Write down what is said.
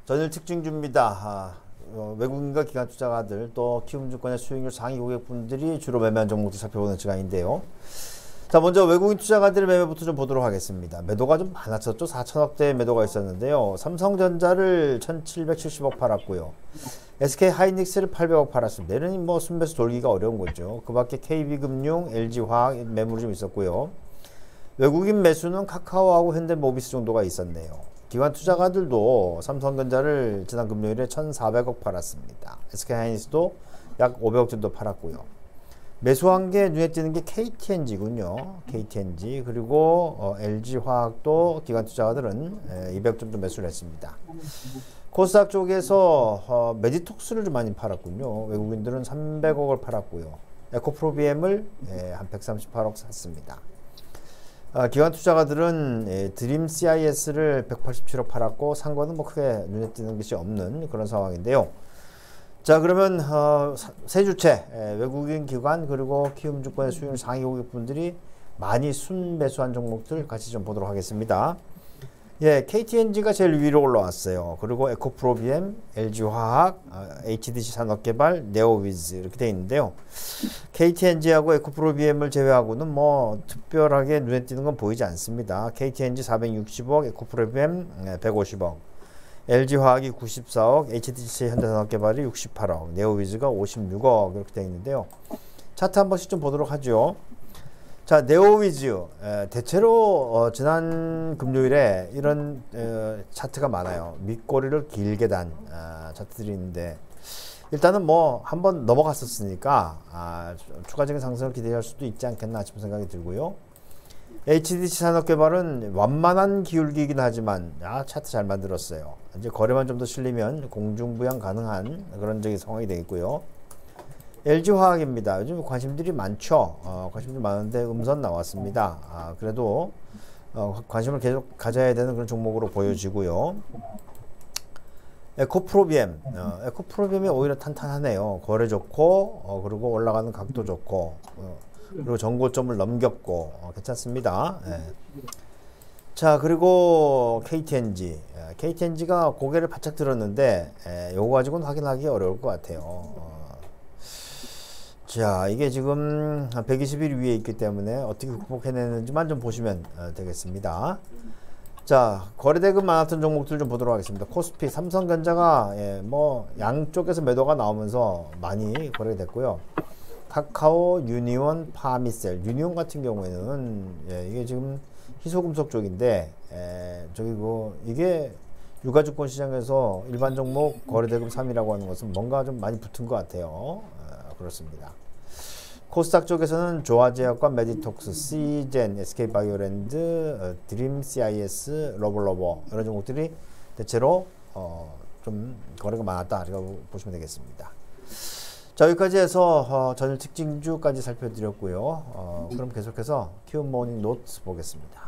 전일 특징주입니다. 외국인과 기관 투자가들 또 키움증권의 수익률 상위 고객분들이 주로 매매한 종목들 살펴보는 시간인데요. 자, 먼저 외국인 투자가들의 매매부터 좀 보도록 하겠습니다. 매도가 좀 많았었죠. 4천억대의 매도가 있었는데요. 삼성전자를 1770억 팔았고요. SK하이닉스를 800억 팔았습니다. 얘는 뭐 순매수 돌기가 어려운 거죠. 그 밖에 KB금융, LG화학 매물이 좀 있었고요. 외국인 매수는 카카오하고 현대모비스 정도가 있었네요. 기관 투자가들도 삼성전자를 지난 금요일에 1,400억 팔았습니다. SK하이닉스도 약 500억 정도 팔았고요. 매수한 게 눈에 띄는 게 KTNG군요. KTNG 그리고 LG화학도 기관 투자가들은 200억 정도 매수를 했습니다. 코스닥 쪽에서 메디톡스를 좀 많이 팔았군요. 외국인들은 300억을 팔았고요. 에코프로비엠을 한 138억 샀습니다. 기관 투자가들은 드림 CIS를 187억 팔았고 산 거는 뭐 크게 눈에 띄는 것이 없는 그런 상황인데요. 자, 그러면 세 주체 외국인 기관 그리고 키움증권의 수익률 상위 고객분들이 많이 순매수한 종목들 같이 좀 보도록 하겠습니다. 예, KTNG가 제일 위로 올라왔어요. 그리고 에코프로비엠, LG화학, HDC 산업개발, 네오위즈 이렇게 되어 있는데요. KTNG하고 에코프로비엠을 제외하고는 뭐 특별하게 눈에 띄는 건 보이지 않습니다. KTNG 460억, 에코프로비엠 150억, LG화학이 94억, HDC 현대산업개발이 68억, 네오위즈가 56억 이렇게 되어 있는데요. 차트 한 번씩 좀 보도록 하죠. 자, 네오위즈 대체로 지난 금요일에 이런 차트가 많아요. 밑꼬리를 길게 단 차트들이 있는데 일단은 뭐 한번 넘어갔었으니까 추가적인 상승을 기대할 수도 있지 않겠나 싶은 생각이 들고요. HDC 산업개발은 완만한 기울기이긴 하지만 차트 잘 만들었어요. 이제 거래만 좀 더 실리면 공중부양 가능한 그런 상황이 되겠고요. LG화학입니다. 요즘 관심들이 많죠. 관심들이 많은데 음선 나왔습니다. 그래도 관심을 계속 가져야 되는 그런 종목으로 보여지고요. 에코프로비엠이 오히려 탄탄하네요. 거래 좋고 그리고 올라가는 각도 좋고 그리고 정고점을 넘겼고 괜찮습니다. 자, 그리고 KTNG가 고개를 바짝 들었는데 요거 가지고는 확인하기 어려울 것 같아요. 자, 이게 지금 120일 위에 있기 때문에 어떻게 극복해내는지만 좀 보시면 되겠습니다. 자, 거래대금 많았던 종목들 좀 보도록 하겠습니다. 코스피, 삼성전자가 뭐 양쪽에서 매도가 나오면서 많이 거래됐고요. 카카오, 유니온, 파미셀. 유니온 같은 경우에는 이게 지금 희소금속 쪽인데 이게 유가증권 시장에서 일반 종목 거래대금 3위라고 하는 것은 뭔가 좀 많이 붙은 것 같아요. 그렇습니다. 코스닥 쪽에서는 조아제약과 메디톡스, 시젠, SK바이오랜드, 드림 CIS, 러블러버 이런 종목들이 대체로 좀 거래가 많았다 이렇게 보시면 되겠습니다. 자, 여기까지 해서 전일 특징주까지 살펴드렸고요. 그럼 계속해서 키움 모닝 노트 보겠습니다.